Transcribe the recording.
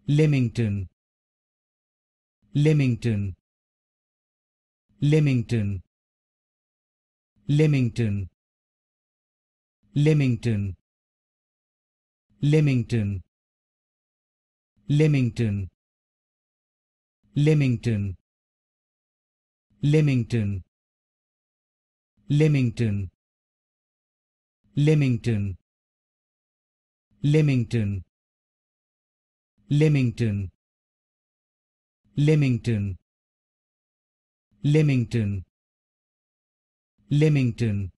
Lymington, Lymington, Lymington, Lymington, Lymington, Lymington, Lymington, Lymington, Lymington, Lymington, Lymington, Lymington, Lymington, Lymington, Lymington, Lymington,